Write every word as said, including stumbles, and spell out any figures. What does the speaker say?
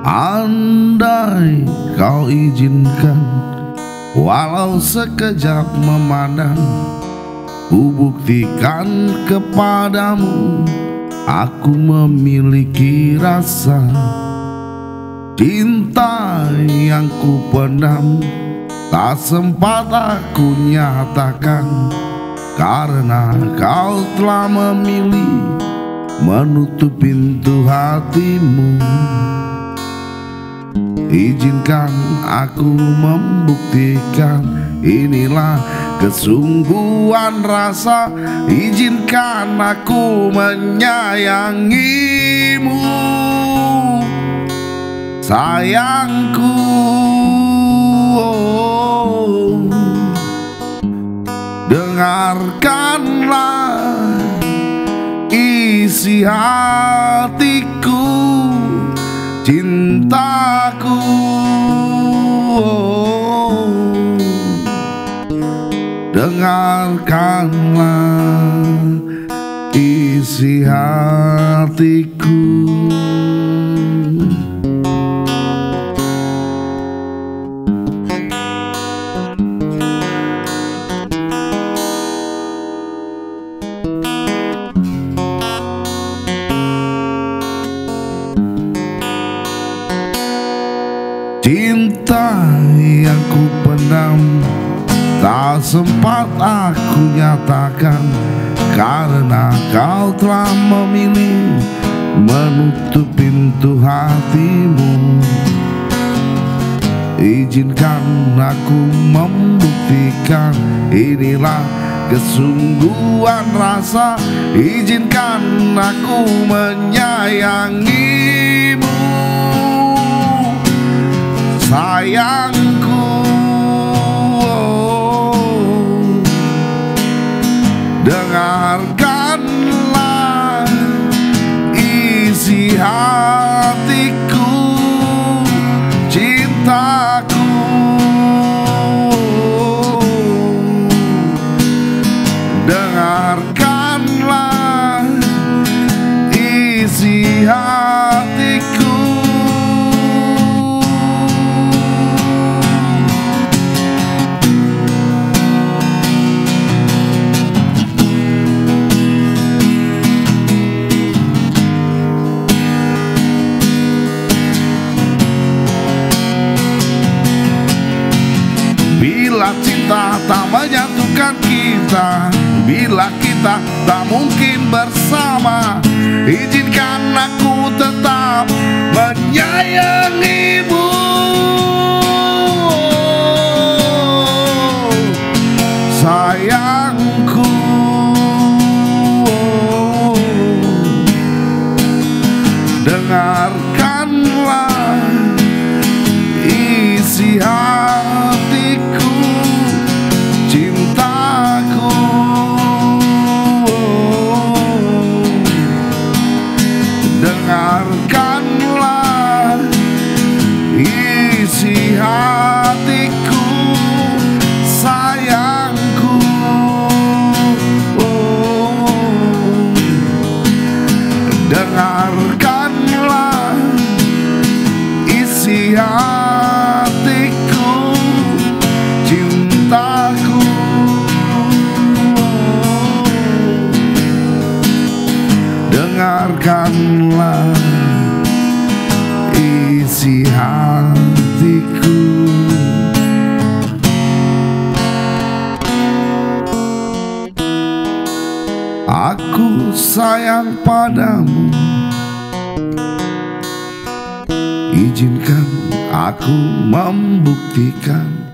Andai kau izinkan, walau sekejap memandang, ku buktikan kepadamu aku memiliki rasa cinta yang ku pendam, tak sempat aku nyatakan, karena kau telah memilih menutup pintu hatimu. Izinkan aku membuktikan, inilah kesungguhan rasa. Izinkan aku menyayangimu, sayangku. Oh, dengarkanlah isi hatiku, cintaku. Oh, dengarkanlah isi hatiku. Cinta yang ku pendam, tak sempat aku nyatakan, karena kau telah memilih menutup pintu hatimu. Izinkan aku membuktikan, inilah kesungguhan rasa. Izinkan aku menyayangimu, sayangku. Oh, dengarkanlah isi hatiku, cintaku. Dengarkanlah isi hatiku. Bila cinta tak menyatukan kita, bila kita tak mungkin bersama, izinkan aku tetap menyayangimu, sayangku. Dengarkanlah isi hatiku, cintaku. Dengarkanlah isi hatiku, sayangku. Oh, dengarkanlah isi hatiku, cintaku. Dengarkanlah isi hatiku. Aku sayang padamu, izinkan aku membuktikan,